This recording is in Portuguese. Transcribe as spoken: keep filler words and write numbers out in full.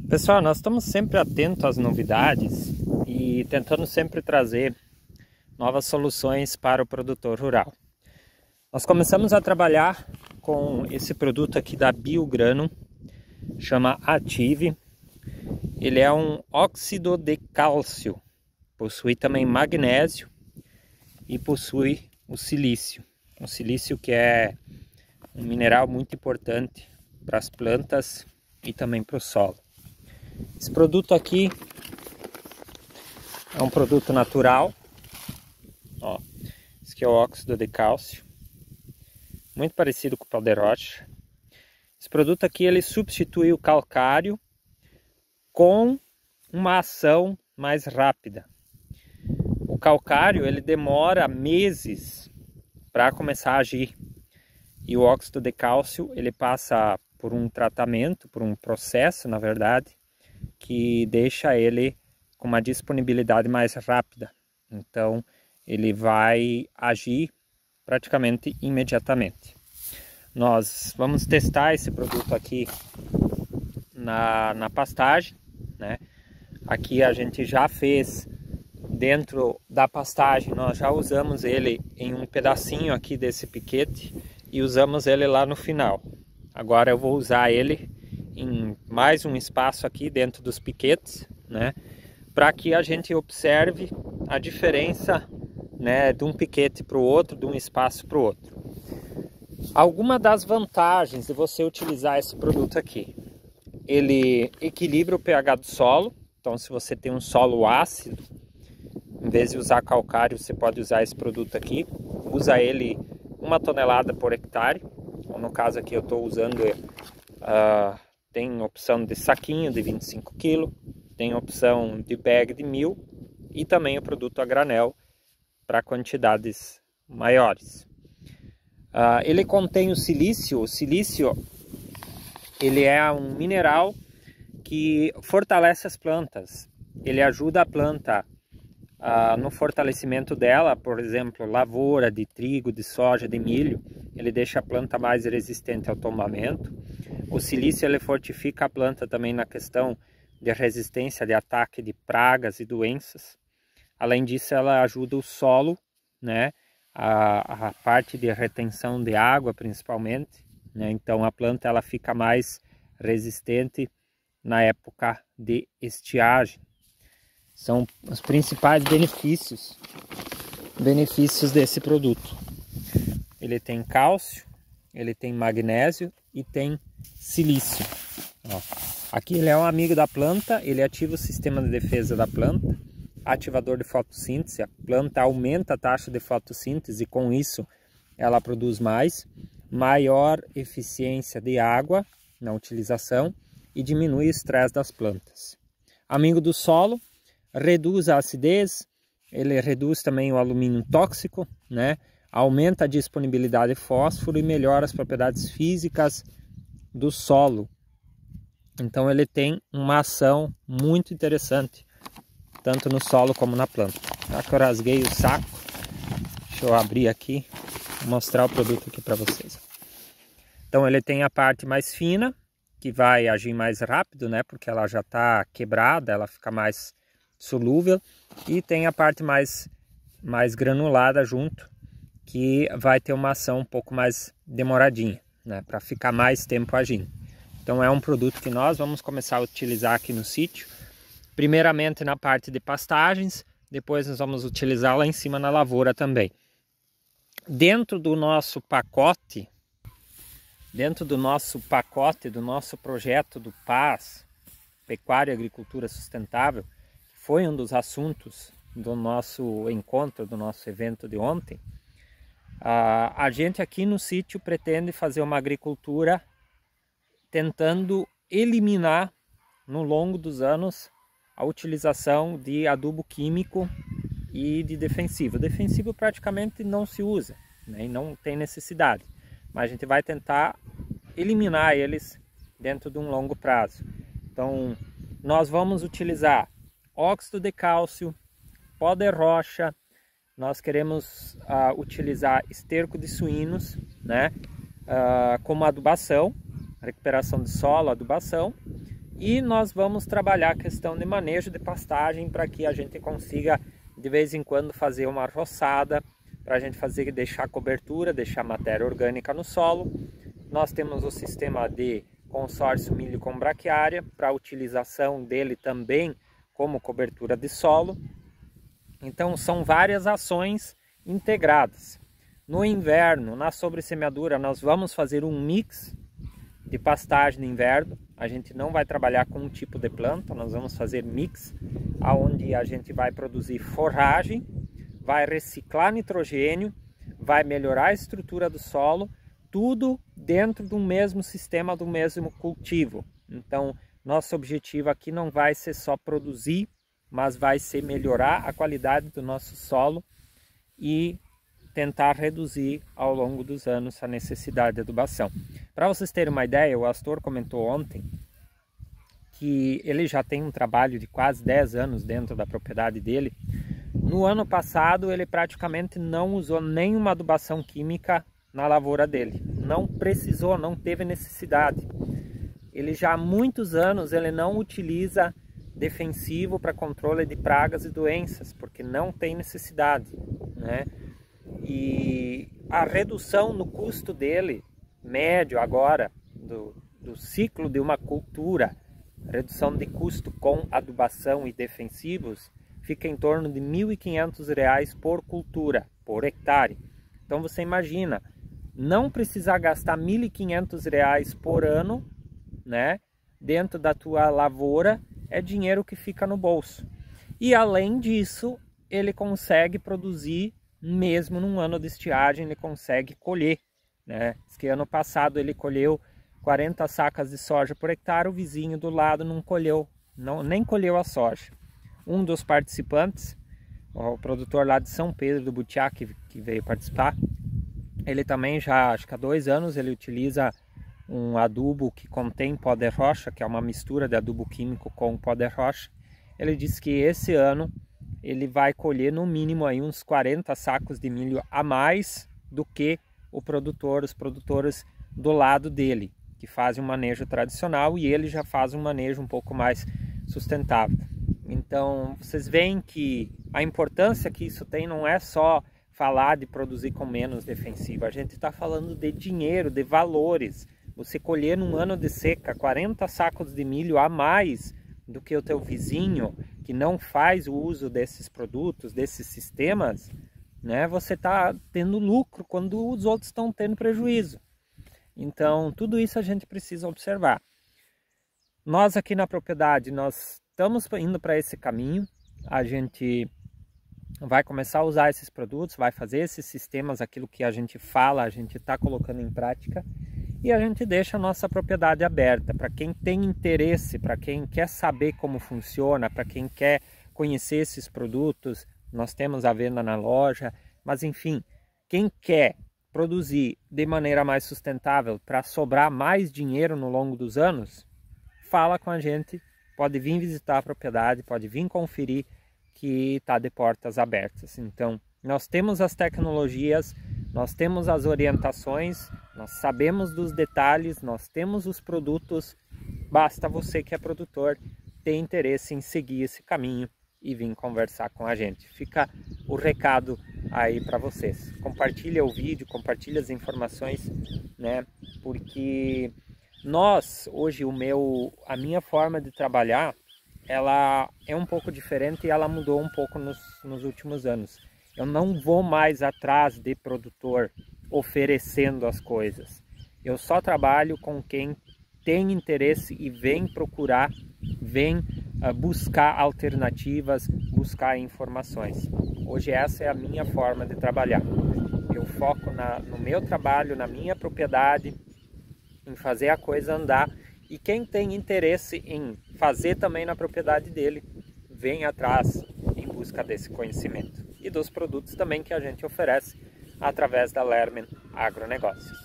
Pessoal, nós estamos sempre atentos às novidades e tentando sempre trazer novas soluções para o produtor rural. Nós começamos a trabalhar com esse produto aqui da Biograno, chama Ative. Ele é um óxido de cálcio, possui também magnésio e possui o silício. O silício que é um mineral muito importante para as plantas e também para o solo. Esse produto aqui é um produto natural. Ó, esse aqui é o óxido de cálcio, muito parecido com o pau de rocha. Esse produto aqui ele substitui o calcário com uma ação mais rápida. O calcário ele demora meses para começar a agir, e o óxido de cálcio ele passa por um tratamento, por um processo, na verdade, que deixa ele com uma disponibilidade mais rápida. Então ele vai agir praticamente imediatamente. Nós vamos testar esse produto aqui na, na pastagem, né? Aqui a gente já fez dentro da pastagem, nós já usamos ele em um pedacinho aqui desse piquete e usamos ele lá no final. Agora eu vou usar ele em mais um espaço aqui dentro dos piquetes, né, para que a gente observe a diferença, né, de um piquete para o outro, de um espaço para o outro. Alguma das vantagens de você utilizar esse produto aqui: ele equilibra o pH do solo. Então, se você tem um solo ácido, em vez de usar calcário, você pode usar esse produto aqui. Usa ele uma tonelada por hectare. No caso aqui eu estou usando, uh, tem opção de saquinho de vinte e cinco quilos, tem opção de bag de mil e também o produto a granel para quantidades maiores. Uh, ele contém o silício. O silício ele é um mineral que fortalece as plantas. Ele ajuda a planta uh, no fortalecimento dela, por exemplo, lavoura de trigo, de soja, de milho. Ele deixa a planta mais resistente ao tombamento. O silício ele fortifica a planta também na questão de resistência de ataque de pragas e doenças. Além disso, ela ajuda o solo, né, a, a parte de retenção de água principalmente, né? Então a planta ela fica mais resistente na época de estiagem. São os principais benefícios, benefícios desse produto. Ele tem cálcio, ele tem magnésio e tem silício. Ó, aqui ele é um amigo da planta, ele ativa o sistema de defesa da planta, ativador de fotossíntese. A planta aumenta a taxa de fotossíntese e com isso ela produz mais, maior eficiência de água na utilização e diminui o estresse das plantas. Amigo do solo, reduz a acidez, ele reduz também o alumínio tóxico, né? Aumenta a disponibilidade de fósforo e melhora as propriedades físicas do solo. Então ele tem uma ação muito interessante, tanto no solo como na planta. Já que eu rasguei o saco, deixa eu abrir aqui, vou mostrar o produto aqui para vocês. Então ele tem a parte mais fina, que vai agir mais rápido, né? Porque ela já está quebrada, ela fica mais solúvel. E tem a parte mais, mais granulada junto, que vai ter uma ação um pouco mais demoradinha, né, para ficar mais tempo agindo. Então é um produto que nós vamos começar a utilizar aqui no sítio, primeiramente na parte de pastagens, depois nós vamos utilizar lá em cima na lavoura também. Dentro do nosso pacote, dentro do nosso pacote, do nosso projeto do P A S, Pecuária e Agricultura Sustentável, que foi um dos assuntos do nosso encontro, do nosso evento de ontem, Uh, a gente aqui no sítio pretende fazer uma agricultura tentando eliminar no longo dos anos a utilização de adubo químico e de defensivo. Defensivo praticamente não se usa, né, e não tem necessidade, mas a gente vai tentar eliminar eles dentro de um longo prazo. Então nós vamos utilizar óxido de cálcio, pó de rocha. Nós queremos uh, utilizar esterco de suínos, né, uh, como adubação, recuperação de solo, adubação, E nós vamos trabalhar a questão de manejo de pastagem para que a gente consiga de vez em quando fazer uma roçada, para a gente fazer, deixar cobertura, deixar matéria orgânica no solo. Nós temos o sistema de consórcio milho com braquiária, para a utilização dele também como cobertura de solo. Então são várias ações integradas. No inverno, na sobressemeadura, nós vamos fazer um mix de pastagem de inverno. A gente não vai trabalhar com um tipo de planta, nós vamos fazer mix, aonde a gente vai produzir forragem, vai reciclar nitrogênio, vai melhorar a estrutura do solo, tudo dentro do mesmo sistema, do mesmo cultivo. Então, nosso objetivo aqui não vai ser só produzir, mas vai ser melhorar a qualidade do nosso solo e tentar reduzir ao longo dos anos a necessidade de adubação. Para vocês terem uma ideia, o Astor comentou ontem que ele já tem um trabalho de quase dez anos dentro da propriedade dele. No ano passado ele praticamente não usou nenhuma adubação química na lavoura dele. Não precisou, não teve necessidade. Ele já há muitos anos ele não utiliza defensivo para controle de pragas e doenças, porque não tem necessidade, né? E a redução no custo dele, médio agora, do, do ciclo de uma cultura, redução de custo com adubação e defensivos, fica em torno de mil e quinhentos reais por cultura, por hectare. Então você imagina, não precisar gastar mil e quinhentos reais por ano, né, dentro da tua lavoura, é dinheiro que fica no bolso. E além disso, ele consegue produzir. Mesmo num ano de estiagem ele consegue colher, né? Diz que ano passado ele colheu quarenta sacas de soja por hectare, o vizinho do lado não colheu, não, nem colheu a soja. Um dos participantes, o produtor lá de São Pedro do Butiá, que, que veio participar, ele também já, acho que há dois anos, ele utiliza um adubo que contém pó de rocha, que é uma mistura de adubo químico com pó de rocha. Ele disse que esse ano ele vai colher no mínimo aí uns quarenta sacos de milho a mais do que o produtor, os produtores do lado dele, que fazem um manejo tradicional e ele já faz um manejo um pouco mais sustentável. Então vocês veem que a importância que isso tem não é só falar de produzir com menos defensivo, a gente está falando de dinheiro, de valores. Você colher num ano de seca quarenta sacos de milho a mais do que o teu vizinho, que não faz o uso desses produtos, desses sistemas, né? Você está tendo lucro quando os outros estão tendo prejuízo. Então, tudo isso a gente precisa observar. Nós aqui na propriedade, nós estamos indo para esse caminho. A gente vai começar a usar esses produtos, vai fazer esses sistemas, aquilo que a gente fala, a gente está colocando em prática. E a gente deixa a nossa propriedade aberta para quem tem interesse, para quem quer saber como funciona, para quem quer conhecer esses produtos. Nós temos a venda na loja, mas enfim, quem quer produzir de maneira mais sustentável para sobrar mais dinheiro no longo dos anos, fala com a gente, pode vir visitar a propriedade, pode vir conferir que está de portas abertas. Então, nós temos as tecnologias, nós temos as orientações, nós sabemos dos detalhes, nós temos os produtos, basta você que é produtor ter interesse em seguir esse caminho e vir conversar com a gente. Fica o recado aí para vocês. Compartilha o vídeo, compartilha as informações, né? Porque nós, hoje, o meu, a minha forma de trabalhar, ela é um pouco diferente e ela mudou um pouco nos, nos últimos anos. Eu não vou mais atrás de produtor oferecendo as coisas. Eu só trabalho com quem tem interesse e vem procurar, vem uh, buscar alternativas, buscar informações. Hoje essa é a minha forma de trabalhar. Eu foco na, no meu trabalho, na minha propriedade, em fazer a coisa andar. E quem tem interesse em fazer também na propriedade dele, vem atrás em busca desse conhecimento. E dos produtos também que a gente oferece através da Lermen Agronegócios.